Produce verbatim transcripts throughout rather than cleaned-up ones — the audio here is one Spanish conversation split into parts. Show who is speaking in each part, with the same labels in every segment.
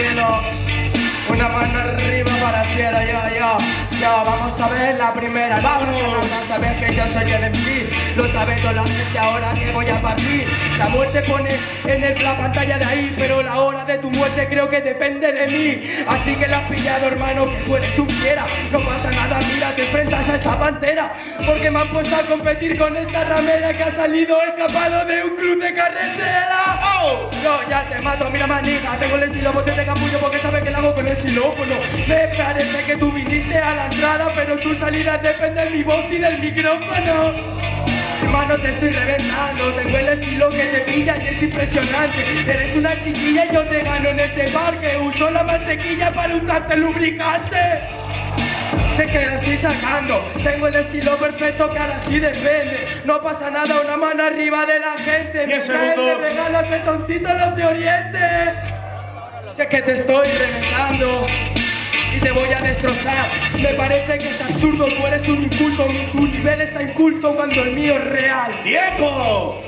Speaker 1: cielo, una mano arriba para el cielo, yo, yo, yo, vamos a ver la primera, vámonos, no sabes que yo soy el M C, lo sabe toda la gente ahora que voy a partir, la muerte pone en el, la pantalla de ahí, pero la hora de tu muerte creo que depende de mí, así que la has pillado hermano, que tú eres un fiera, no pasa nada, mira, te enfrentas a esta pantera, porque me han puesto a competir con esta ramera que ha salido escapado de un club de carretera. ¡Oh! Yo ya te mato, mira manija, tengo el estilo potente capullo porque sabes que lo hago con el xilófono. Me parece que tú viniste a la entrada, pero tu salida depende de mi voz y del micrófono. Hermano, te estoy reventando, tengo el estilo que te pilla y es impresionante. Eres una chiquilla y yo te gano en este parque. Uso la mantequilla para untarte el lubricante. Sé que la estoy sacando, tengo el estilo perfecto que ahora sí depende. No pasa nada, una mano arriba de la gente. Me caen de regalos de tontitos los de Oriente. Sé que te estoy reventando y te voy a destrozar. Me parece que es absurdo, tú eres un inculto. Tu nivel está inculto cuando el mío es real.
Speaker 2: ¡Tiempo!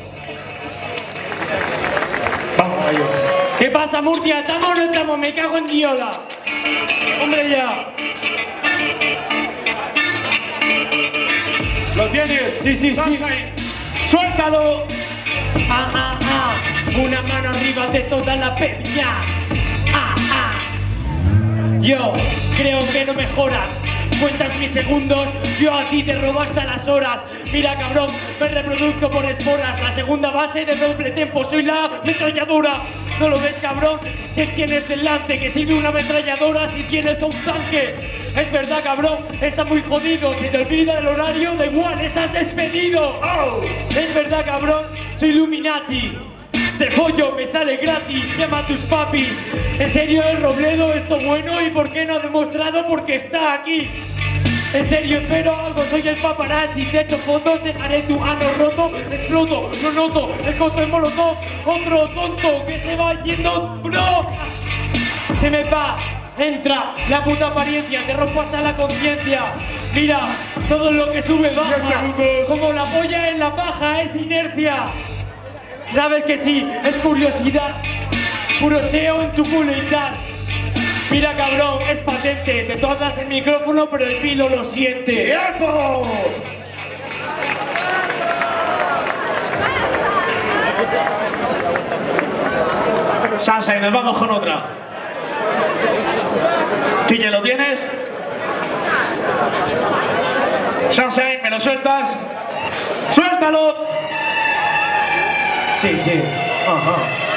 Speaker 2: Vamos a ello.
Speaker 3: ¿Qué pasa, Murcia? ¿Estamos o no estamos? Me cago en Diola. Hombre, ya.
Speaker 2: ¿Lo tienes?
Speaker 3: Sí, sí, sí.
Speaker 2: ¡Suéltalo!
Speaker 3: Ah, ah, ah. Una mano arriba de toda la peña. Ah, ah. Yo creo que no mejoras. Cuentas mis segundos, yo a ti te robo hasta las horas. Mira cabrón, me reproduzco por esporas. La segunda base de doble tempo, soy la ametralladora. ¿No lo ves cabrón? ¿Qué tienes delante? Que sirve una ametralladora si tienes un tanque. Es verdad cabrón, está muy jodido. Si te olvida el horario, da igual, estás despedido. Oh. Es verdad cabrón, soy Illuminati. Te follo, me sale gratis, llama a tus papis. En serio el Robledo, esto bueno y por qué no ha demostrado porque está aquí. En serio espero algo, soy el paparazzi, te echo fotos, dejaré tu ano roto, exploto, lo noto, el coto es molotov, otro tonto que se va yendo, bro. Se me va, entra, la puta apariencia, te rompo hasta la conciencia. Mira, todo lo que sube baja, como la polla en la paja, es inercia. Sabes que sí, es curiosidad, puro seo en tu culo y tal. Mira cabrón, es patente, te tocas el micrófono pero el pilo lo siente.
Speaker 2: ¡Tiempo! Sansa, y nos vamos con otra. ¿Quille, lo tienes? Sansa, ¿me lo sueltas? ¡Suéltalo!
Speaker 3: Sí, sí. Ajá.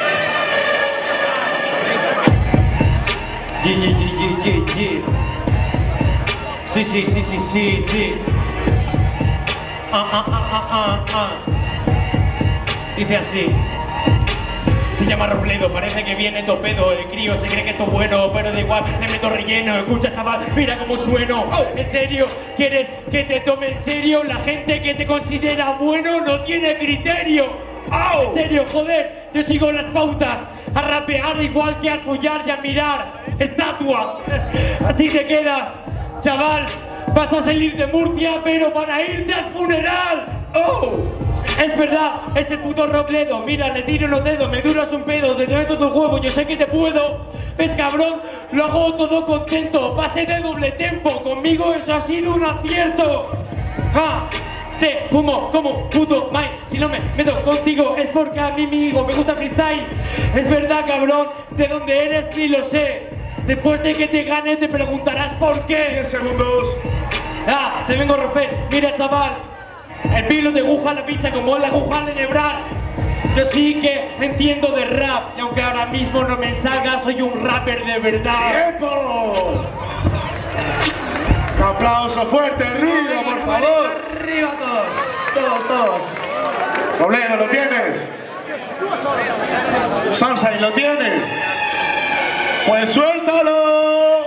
Speaker 3: Yeah, yeah, yeah, yeah, yeah. Sí, sí, sí, sí, sí, sí. Ah, ah, ah, ah, ah, ah. Dice así. Se llama Robledo, parece que viene topedo. El crío se cree que esto es bueno, pero da igual, le meto relleno. Escucha chaval, mira cómo sueno. ¿En serio? ¿Quieres que te tome en serio? La gente que te considera bueno no tiene criterio. Oh. En serio, joder, yo sigo las pautas. A rapear igual que a follar y a mirar. Estatua. Así te quedas, chaval. Vas a salir de Murcia, pero para irte al funeral. Oh. Es verdad, es el puto Robledo. Mira, le tiro los dedos, me duras un pedo, te meto tus huevos, yo sé que te puedo. ¿Ves, cabrón? Lo hago todo contento. Pase de doble tempo, conmigo eso ha sido un acierto. ¡Ja! Te fumo como puto Mike. Si no me meto contigo es porque a mí mismo me gusta freestyle. Es verdad cabrón, de dónde eres ni lo sé. Después de que te gane te preguntarás por qué.
Speaker 2: diez segundos.
Speaker 3: Ah, te vengo a romper, mira chaval. El pilo de aguja la pincha como la aguja de nebrar. Yo sí que entiendo de rap. Y aunque ahora mismo no me salga, soy un rapper de verdad.
Speaker 2: ¡Tiempo! Un aplauso fuerte, ruido, por favor.
Speaker 1: Arriba todos, todos, todos.
Speaker 2: Robledo, ¿lo tienes? Sansa, ¿y lo tienes? Pues suéltalo.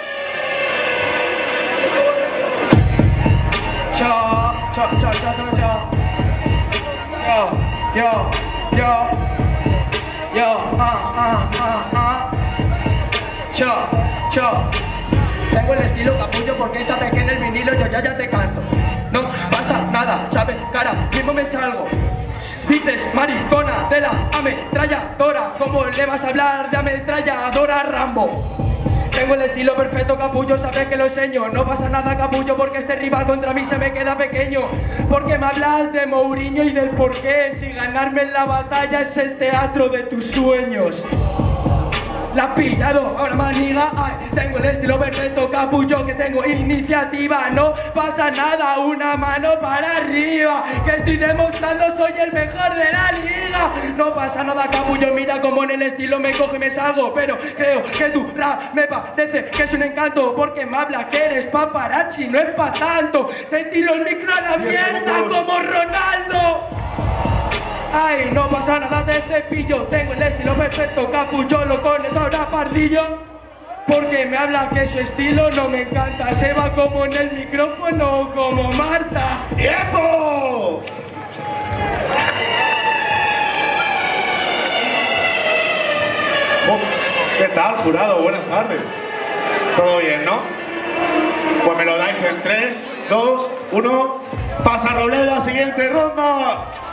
Speaker 1: Chao, chao, chao, chao, chao, chao. Yo, yo, yo, yo, ah, ah, ah, ah. Chao, chao. Tengo el estilo capullo porque sabes que en el vinilo yo ya ya te canto. No pasa nada, sabes, cara, mismo me salgo. Dices maricona de la ametralladora. ¿Cómo le vas a hablar de ametralladora? Rambo. Tengo el estilo perfecto, capullo, sabes que lo enseño. No pasa nada, capullo, porque este rival contra mí se me queda pequeño. Porque me hablas de Mourinho y del porqué. Si ganarme en la batalla es el teatro de tus sueños. La has pillado, ahora maniga, ay, tengo el estilo perfecto, capullo, que tengo iniciativa. No pasa nada, una mano para arriba, que estoy demostrando soy el mejor de la liga. No pasa nada, capullo, mira como en el estilo me coge y me salgo. Pero creo que tu rap me parece que es un encanto, porque me habla que eres paparazzi, no es pa' tanto. Te tiro el micro a la mierda como Ronaldo. Ay, no pasa nada de cepillo, tengo el estilo perfecto, capullo, lo con el ahora pardillo. Porque me habla que su estilo no me encanta, se va como en el micrófono como Marta.
Speaker 2: ¡Tiempo! Oh, ¿qué tal, jurado? Buenas tardes. ¿Todo bien, no? Pues me lo dais en tres, dos, uno. Pasa Robledo, siguiente ronda.